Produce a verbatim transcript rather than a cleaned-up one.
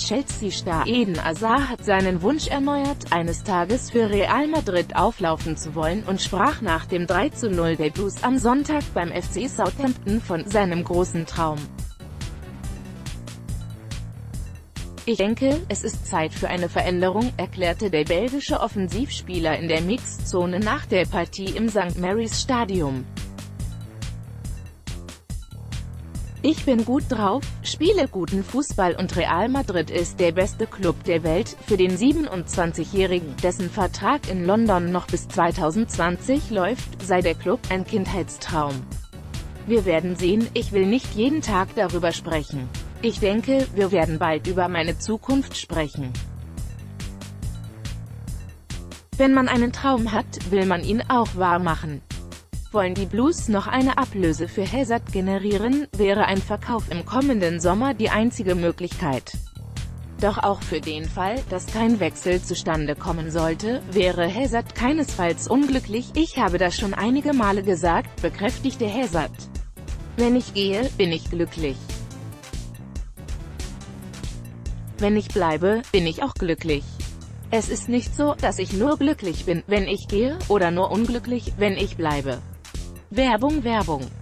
Chelsea-Star Eden Hazard hat seinen Wunsch erneuert, eines Tages für Real Madrid auflaufen zu wollen, und sprach nach dem drei zu null Debüt am Sonntag beim F C Southampton von seinem großen Traum. Ich denke, es ist Zeit für eine Veränderung, erklärte der belgische Offensivspieler in der Mixzone nach der Partie im Sankt Mary's Stadium. Ich bin gut drauf, spiele guten Fußball und Real Madrid ist der beste Club der Welt. Für den siebenundzwanzigjährigen, dessen Vertrag in London noch bis zweitausendzwanzig läuft, sei der Club ein Kindheitstraum. Wir werden sehen, ich will nicht jeden Tag darüber sprechen. Ich denke, wir werden bald über meine Zukunft sprechen. Wenn man einen Traum hat, will man ihn auch wahr machen. Wollen die Blues noch eine Ablöse für Hazard generieren, wäre ein Verkauf im kommenden Sommer die einzige Möglichkeit. Doch auch für den Fall, dass kein Wechsel zustande kommen sollte, wäre Hazard keinesfalls unglücklich. Ich habe das schon einige Male gesagt, bekräftigte Hazard. Wenn ich gehe, bin ich glücklich. Wenn ich bleibe, bin ich auch glücklich. Es ist nicht so, dass ich nur glücklich bin, wenn ich gehe, oder nur unglücklich, wenn ich bleibe. Werbung Werbung